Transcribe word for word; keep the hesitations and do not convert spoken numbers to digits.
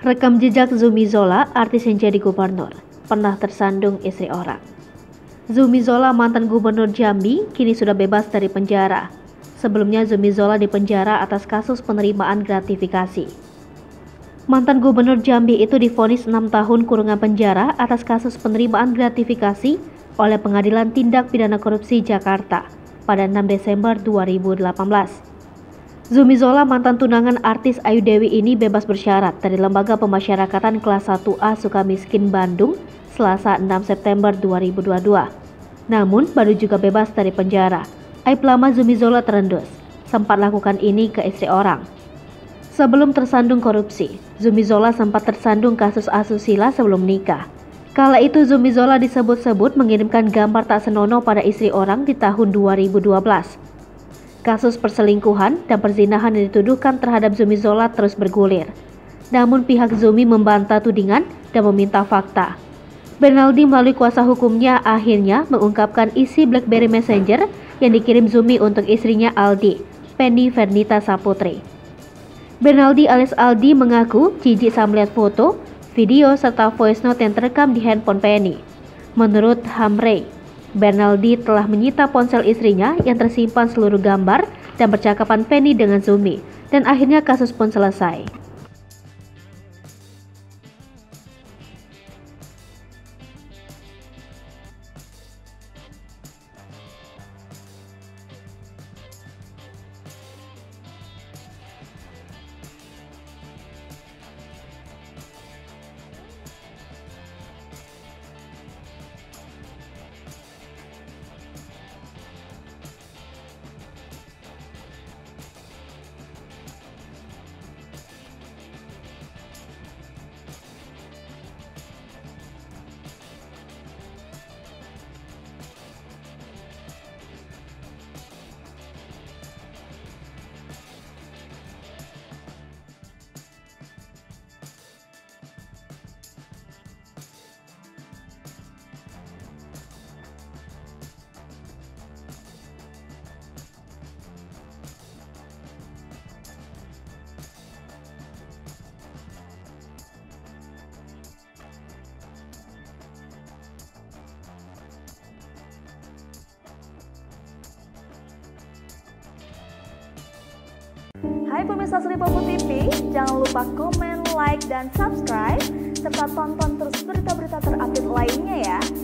Rekam jejak Zumi Zola, artis yang jadi gubernur, pernah tersandung istri orang. Zumi Zola, mantan gubernur Jambi, kini sudah bebas dari penjara. Sebelumnya Zumi Zola dipenjara atas kasus penerimaan gratifikasi. Mantan gubernur Jambi itu divonis enam tahun kurungan penjara atas kasus penerimaan gratifikasi oleh Pengadilan Tindak Pidana Korupsi Jakarta pada enam Desember dua ribu delapan belas. Zumi Zola, mantan tunangan artis Ayu Dewi ini bebas bersyarat dari Lembaga Pemasyarakatan Kelas satu A Sukamiskin Bandung Selasa enam September dua ribu dua puluh dua. Namun baru juga bebas dari penjara. Aib lama Zumi Zola terendus, sempat lakukan ini ke istri orang. Sebelum tersandung korupsi, Zumi Zola sempat tersandung kasus asusila sebelum nikah. Kala itu Zumi Zola disebut-sebut mengirimkan gambar tak senonoh pada istri orang di tahun dua ribu dua belas. Kasus perselingkuhan dan perzinahan yang dituduhkan terhadap Zumi Zola terus bergulir. Namun pihak Zumi membantah tudingan dan meminta fakta. Bernaldi melalui kuasa hukumnya akhirnya mengungkapkan isi BlackBerry Messenger yang dikirim Zumi untuk istrinya Aldi, Penny Fernita Saputri. Bernaldi alias Aldi mengaku jijik saat melihat foto, video, serta voice note yang terekam di handphone Penny. Menurut Hamre, Bernaldi telah menyita ponsel istrinya yang tersimpan seluruh gambar dan percakapan Penny dengan Zumi, dan akhirnya kasus pun selesai. Hai pemirsa Sri Popo T V, jangan lupa komen, like, dan subscribe, serta tonton terus berita-berita terupdate lainnya ya.